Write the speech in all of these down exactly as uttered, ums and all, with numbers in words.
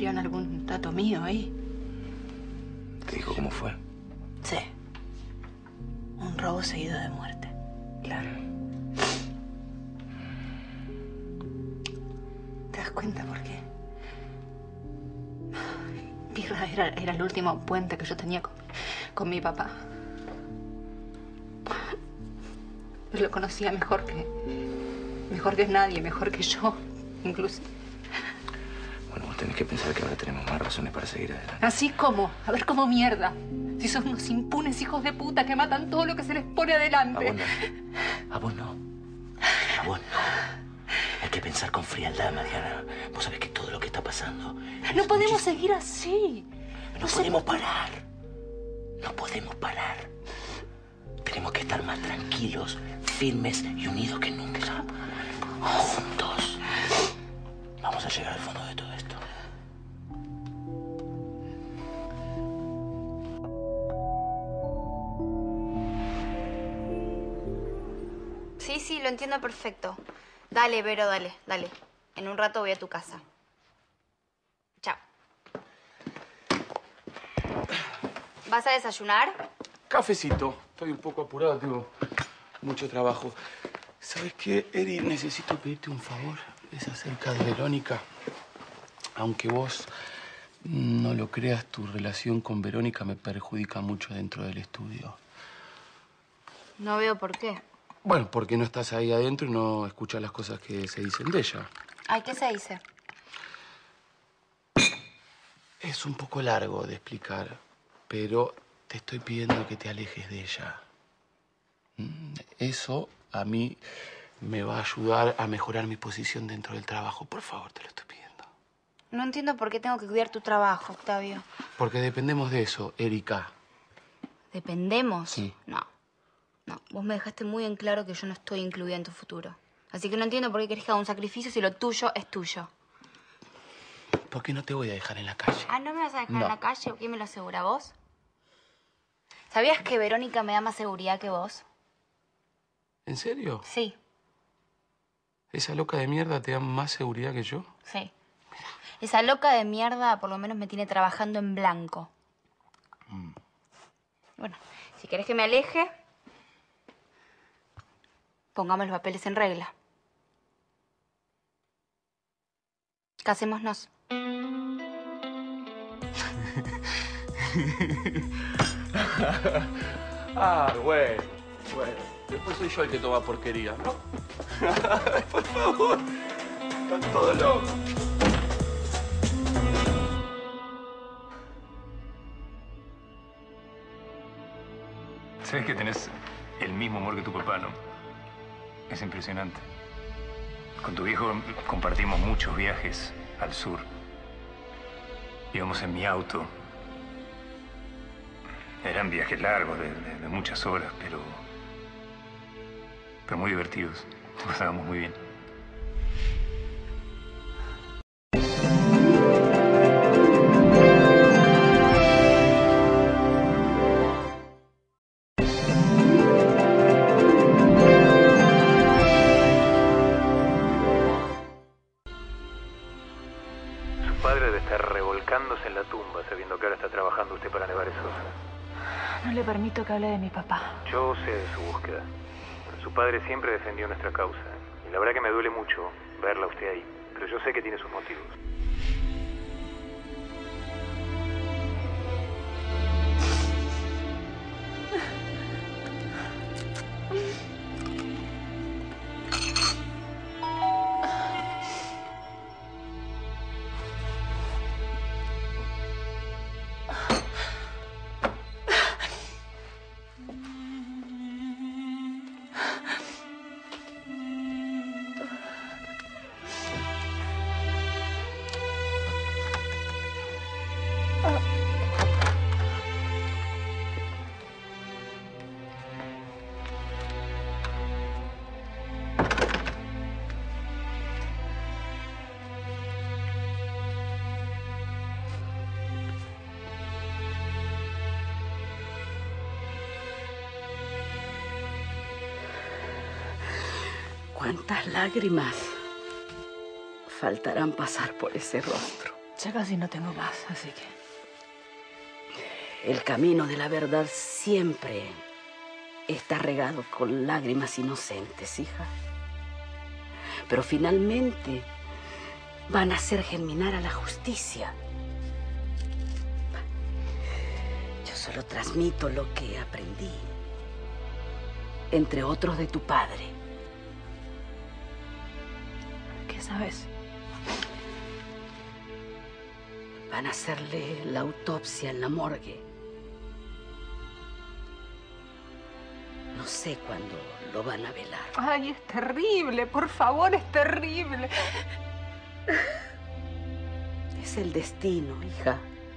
en algún dato mío ahí. ¿Te dijo cómo fue? Sí. Un robo seguido de muerte. Claro. ¿Te das cuenta por qué? Pirra era, era el último puente que yo tenía con, con mi papá. Lo conocía mejor que... Mejor que nadie, mejor que yo, incluso. Bueno, vos tenés que pensar que ahora tenemos más razones para seguir adelante. ¿Así como? A ver, ¿cómo mierda? Si son unos impunes hijos de puta que matan todo lo que se les pone adelante. A vos no. A vos no. A vos no. Hay que pensar con frialdad, Mariana. Vos sabés que todo lo que está pasando... No podemos muchísimo... seguir así. No, no podemos sé... parar. No podemos parar. Tenemos que estar más tranquilos, firmes y unidos que nunca. Juntos. Vamos a llegar al fondo de todo esto. Sí, sí, lo entiendo perfecto. Dale, Vero, dale, dale. En un rato voy a tu casa. Chao. ¿Vas a desayunar? Cafecito. Estoy un poco apurado, tengo mucho trabajo. ¿Sabes qué, Eri? Necesito pedirte un favor. Es acerca de Verónica. Aunque vos no lo creas, tu relación con Verónica me perjudica mucho dentro del estudio. No veo por qué. Bueno, porque no estás ahí adentro y no escuchas las cosas que se dicen de ella. Ay, ¿qué se dice? Es un poco largo de explicar, pero te estoy pidiendo que te alejes de ella. Eso a mí me va a ayudar a mejorar mi posición dentro del trabajo. Por favor, te lo estoy pidiendo. No entiendo por qué tengo que cuidar tu trabajo, Octavio. Porque dependemos de eso, Erika. ¿Dependemos? Sí. No. No, vos me dejaste muy en claro que yo no estoy incluida en tu futuro. Así que no entiendo por qué querés que haga un sacrificio si lo tuyo es tuyo. ¿Por qué no te voy a dejar en la calle? Ah, ¿no me vas a dejar no. en la calle? ¿Quién me lo asegura, vos? ¿Sabías que Verónica me da más seguridad que vos? ¿En serio? Sí. ¿Esa loca de mierda te da más seguridad que yo? Sí. Esa loca de mierda por lo menos me tiene trabajando en blanco. Mm. Bueno, si querés que me aleje, pongamos los papeles en regla. Casémonos. Ah, bueno, bueno. Después soy yo el que toma porquería, ¿no? Por favor. Están todos locos. Sabes que tenés el mismo humor que tu papá, ¿no? Es impresionante. Con tu viejo compartimos muchos viajes al sur. Íbamos en mi auto. Eran viajes largos, de, de, de muchas horas, pero... pero muy divertidos. Nos pasábamos muy bien. En la tumba, sabiendo que ahora está trabajando usted para Nevares Sosa. No le permito que hable de mi papá. Yo sé de su búsqueda. Su padre siempre defendió nuestra causa. Y la verdad que me duele mucho verla a usted ahí. Pero yo sé que tiene sus motivos. ¿Cuántas lágrimas faltarán pasar por ese rostro? Ya casi no tengo más, así que... El camino de la verdad siempre está regado con lágrimas inocentes, hija. Pero finalmente van a hacer germinar a la justicia. Yo solo transmito lo que aprendí, entre otros de tu padre. ¿Qué sabes? Van a hacerle la autopsia en la morgue. No sé cuándo lo van a velar. Ay, es terrible, por favor, es terrible. Es el destino, hija.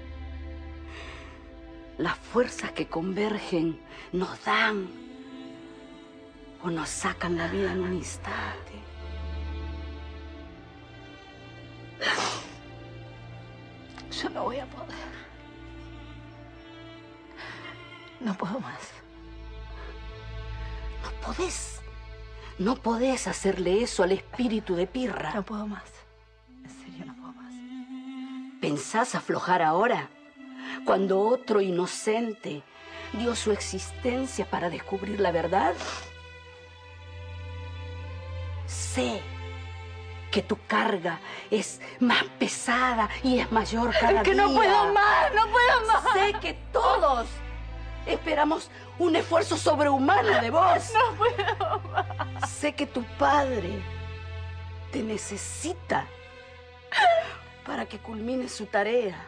Las fuerzas que convergen nos dan o nos sacan la vida en un instante. Yo no voy a poder. No puedo más. No podés. No podés hacerle eso al espíritu de Pirra. No puedo más. En serio, no puedo más. ¿Pensás aflojar ahora? Cuando otro inocente dio su existencia para descubrir la verdad. Sé que tu carga es más pesada y es mayor cada día. Es que no puedo más, no puedo más. Sé que todos esperamos un esfuerzo sobrehumano de vos. No puedo más. Sé que tu padre te necesita para que culmine su tarea.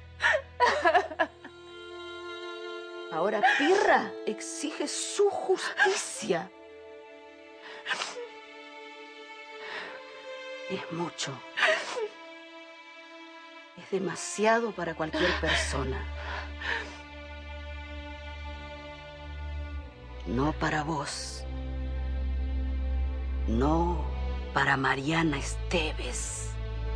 Ahora Pirra exige su justicia. Es mucho. Es demasiado para cualquier persona. No para vos. No para Mariana Esteves.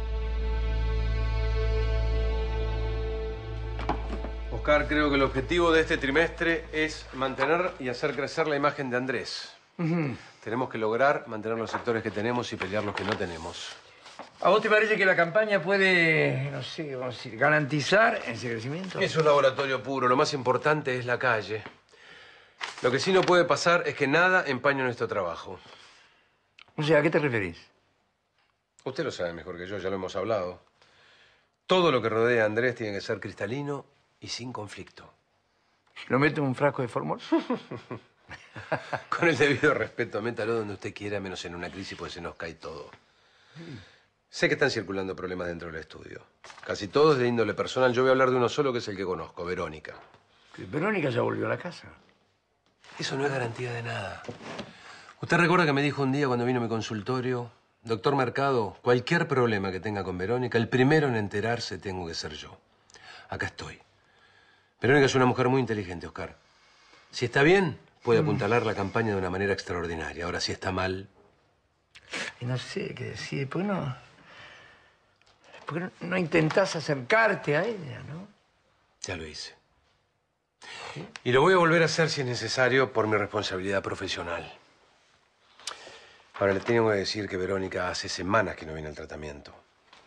Oscar, creo que el objetivo de este trimestre es mantener y hacer crecer la imagen de Andrés. Uh-huh. Tenemos que lograr mantener los sectores que tenemos y pelear los que no tenemos. ¿A vos te parece que la campaña puede, no sé, vamos a decir, garantizar ese crecimiento? Es un laboratorio puro. Lo más importante es la calle. Lo que sí no puede pasar es que nada empañe nuestro trabajo. O sea, ¿a qué te referís? Usted lo sabe mejor que yo, ya lo hemos hablado. Todo lo que rodea a Andrés tiene que ser cristalino y sin conflicto. ¿Lo meto en un frasco de formol? Con el debido respeto, métalo donde usted quiera, menos en una crisis, pues se nos cae todo. Sé que están circulando problemas dentro del estudio. Casi todos de índole personal. Yo voy a hablar de uno solo, que es el que conozco, Verónica. Verónica ya volvió a la casa. Eso no es garantía de nada. Usted recuerda que me dijo un día cuando vino a mi consultorio, doctor Mercado, cualquier problema que tenga con Verónica, el primero en enterarse tengo que ser yo. Acá estoy. Verónica es una mujer muy inteligente, Oscar. Si está bien, puede apuntalar la campaña de una manera extraordinaria. Ahora, si está mal... Y no sé qué decir. ¿Por qué no...? ¿Por qué no, no intentás acercarte a ella, no? Ya lo hice. ¿Sí? Y lo voy a volver a hacer si es necesario por mi responsabilidad profesional. Ahora, le tengo que decir que Verónica hace semanas que no viene al tratamiento.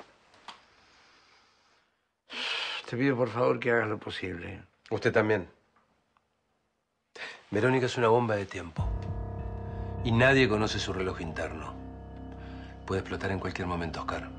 Te pido, por favor, que hagas lo posible. Usted también. Verónica es una bomba de tiempo. Y nadie conoce su reloj interno. Puede explotar en cualquier momento, Oscar.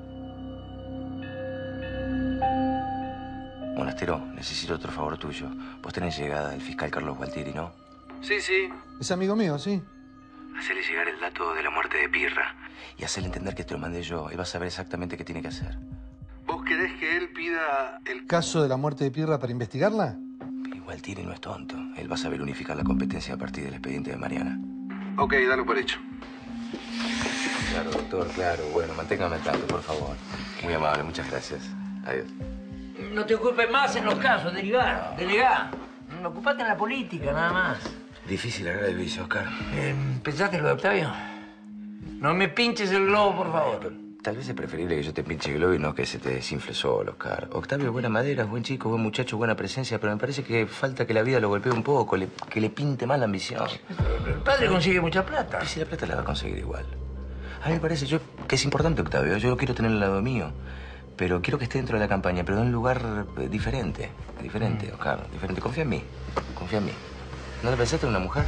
Monastero, necesito otro favor tuyo. Vos tenés llegada del fiscal Carlos Gualtieri, ¿no? Sí, sí. Es amigo mío, sí. Hacele llegar el dato de la muerte de Pirra. Y hacele entender que te lo mandé yo. Él va a saber exactamente qué tiene que hacer. ¿Vos querés que él pida el caso de la muerte de Pirra para investigarla? Y Gualtieri no es tonto. Él va a saber unificar la competencia a partir del expediente de Mariana. Ok, dalo por hecho. Claro, doctor, claro. Bueno, manténgame al tanto, por favor. Muy amable, muchas gracias. Adiós. No te ocupes más en los casos, derivar, delegá. Ocupate en la política, nada más. Difícil agarrar el vicio, Oscar. Eh, ¿Pensaste lo de Octavio? No me pinches el globo, por favor. Tal vez es preferible que yo te pinche el globo y no que se te desinfle solo, Oscar. Octavio es buena madera, es buen chico, buen muchacho, buena presencia, pero me parece que falta que la vida lo golpee un poco, le, que le pinte más la ambición. El padre consigue mucha plata. Y si la plata la va a conseguir igual. A mí me parece yo, que es importante, Octavio. Yo lo quiero tener al lado mío. pero quiero que esté dentro de la campaña, pero en un lugar eh, diferente. Diferente, mm. Oscar, diferente. Confía en mí, confía en mí. ¿No le pensaste en una mujer?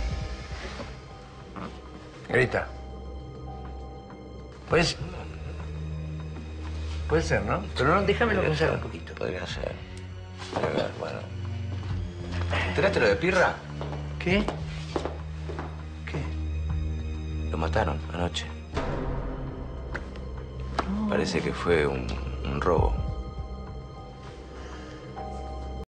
Grita. Pues... Puede ser, ¿no? Pero no, déjamelo pensar un poquito. Podría ser. Podría ser, bueno. ¿Te enteraste lo de Pirra? ¿Qué? Lo mataron anoche. No. Parece que fue un, un robo.